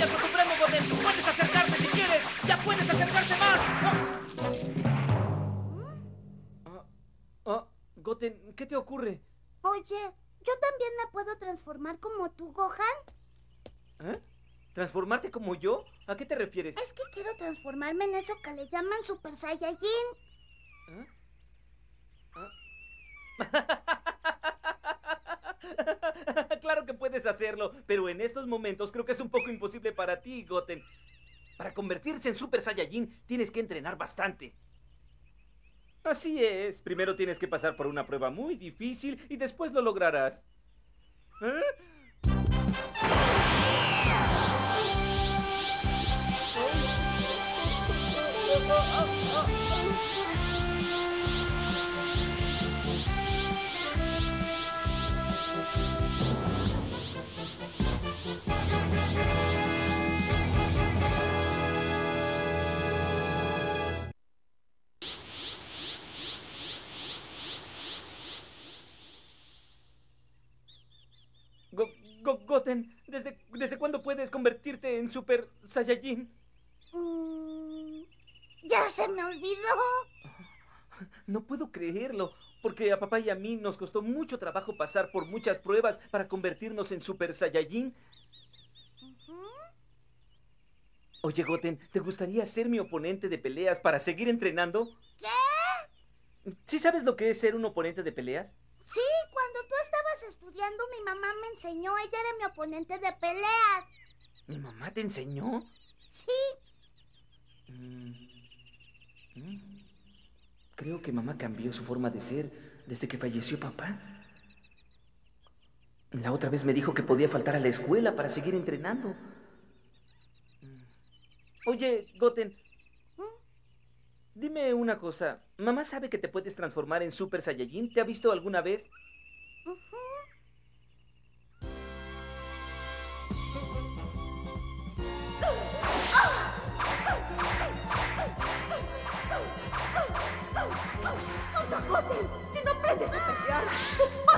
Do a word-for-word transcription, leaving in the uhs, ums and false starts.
acostumbrando, Goten. Puedes acercarte si quieres. ¡Ya puedes acercarte más! Ah, ah, Goten, ¿qué te ocurre? Oye, ¿yo también me puedo transformar como tú, Gohan? ¿Eh? ¿Transformarte como yo? ¿A qué te refieres? Es que quiero transformarme en eso que le llaman Super Saiyajin. ¿Eh? ¿Ah? Claro que puedes hacerlo, pero en estos momentos creo que es un poco imposible para ti, Goten. Para convertirse en Super Saiyajin tienes que entrenar bastante. Así es, primero tienes que pasar por una prueba muy difícil y después lo lograrás. ¿Eh? Go- Go- Goten, ¿desde, ¿desde cuándo puedes convertirte en Super Saiyajin? Mm, ya se me olvidó. No puedo creerlo, porque a papá y a mí nos costó mucho trabajo pasar por muchas pruebas para convertirnos en Super Saiyajin. Ujú. Oye, Goten, ¿te gustaría ser mi oponente de peleas para seguir entrenando? ¿Qué? ¿Sí sabes lo que es ser un oponente de peleas? Sí, cuando tú estabas estudiando, mi mamá me enseñó. Ella era mi oponente de peleas. ¿Mi mamá te enseñó? Sí. Mm. Mm. Creo que mamá cambió su forma de ser desde que falleció papá. La otra vez me dijo que podía faltar a la escuela para seguir entrenando. Oye, Goten, ¿Mm? dime una cosa. ¿Mamá sabe que te puedes transformar en Super Saiyajin? ¿Te ha visto alguna vez? Ujú. ¡Anda, Goten! ¡Si no aprendes a pelear, tu